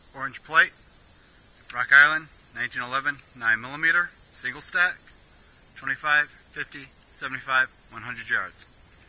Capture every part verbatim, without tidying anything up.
Orange plate, Rock Island, nineteen eleven, nine millimeter, single stack, twenty-five, fifty, seventy-five, one hundred yards.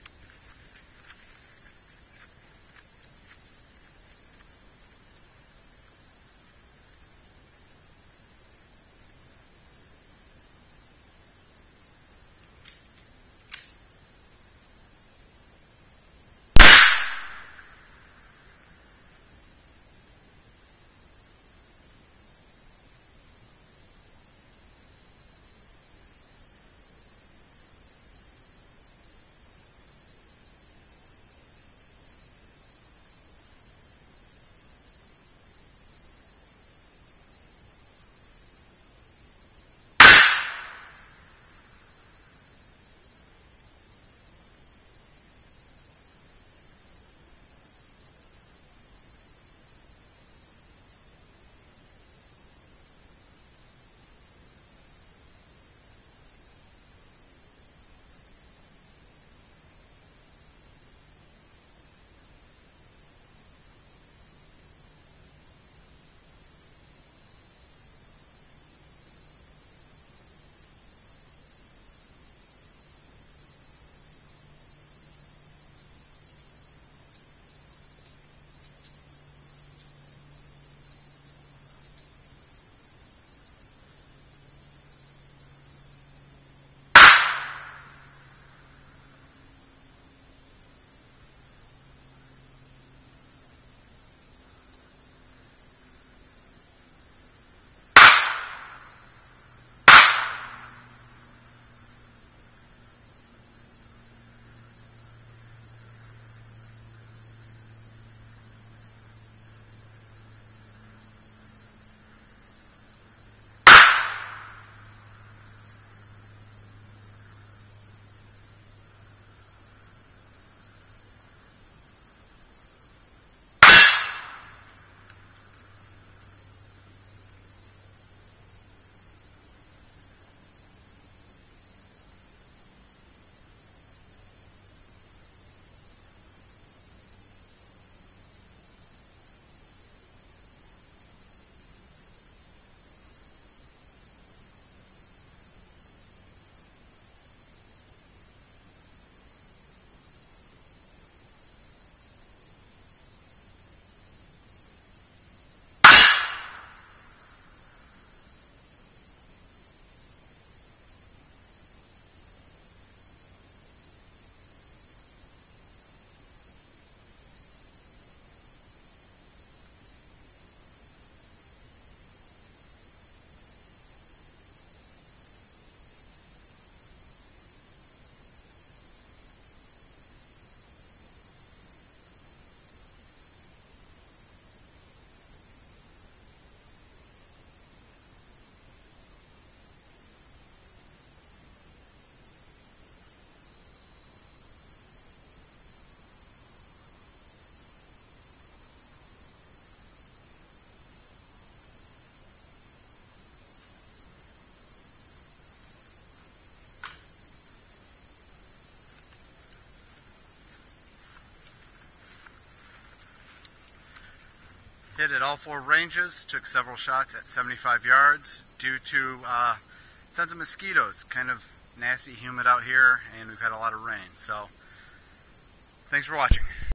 Hit at all four ranges, took several shots at seventy-five yards due to uh, tons of mosquitoes. Kind of nasty, humid out here, and we've had a lot of rain. So, thanks for watching.